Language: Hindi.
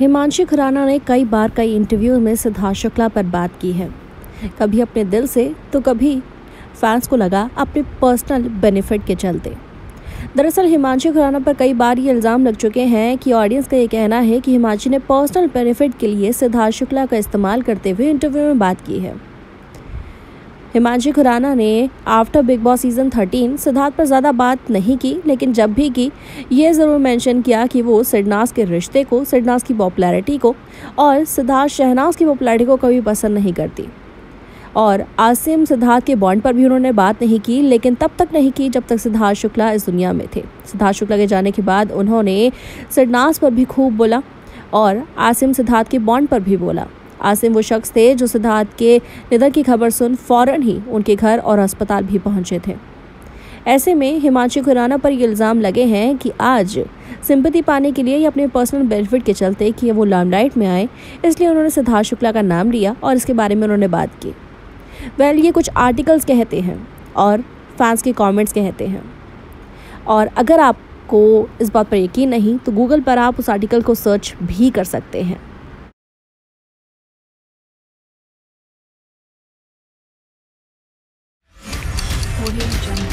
हिमांशी खुराना ने कई बार कई इंटरव्यू में सिद्धार्थ शुक्ला पर बात की है, कभी अपने दिल से तो कभी फैंस को लगा अपने पर्सनल बेनिफिट के चलते। दरअसल हिमांशी खुराना पर कई बार ये इल्ज़ाम लग चुके हैं कि ऑडियंस का ये कहना है कि हिमांशी ने पर्सनल बेनिफिट के लिए सिद्धार्थ शुक्ला का इस्तेमाल करते हुए इंटरव्यू में बात की है। हिमांशी खुराना ने after Bigg Boss season 13 Siddharth पर ज़्यादा बात नहीं की, लेकिन जब भी की ये ज़रूर मेंशन किया कि वो सिडनाज के रिश्ते को, सिडनाज की पॉपुलैरिटी को और सिद्धार्थ शहनाज की पॉपुलैरिटी को कभी पसंद नहीं करती। और आसिम सिद्धार्थ के बॉन्ड पर भी उन्होंने बात नहीं की, लेकिन तब तक नहीं की जब तक सिद्धार्थ शुक्ला इस दुनिया में थे। सिद्धार्थ शुक्ला के जाने के बाद उन्होंने सिडनाज पर भी खूब बोला और आसिम सिद्धार्थ के बॉन्ड पर भी बोला। आसिम वो शख्स थे जो सिद्धार्थ के निधन की खबर सुन फौरन ही उनके घर और अस्पताल भी पहुंचे थे। ऐसे में हिमांशी खुराना पर ये इल्ज़ाम लगे हैं कि आज सिंपैथी पाने के लिए या अपने पर्सनल बेनिफिट के चलते कि वो लाइमलाइट में आए, इसलिए उन्होंने सिद्धार्थ शुक्ला का नाम लिया और इसके बारे में उन्होंने बात की। ये कुछ आर्टिकल्स कहते हैं और फैंस के कमेंट्स कहते हैं, और अगर आपको इस बात पर यकीन नहीं तो गूगल पर आप उस आर्टिकल को सर्च भी कर सकते हैं।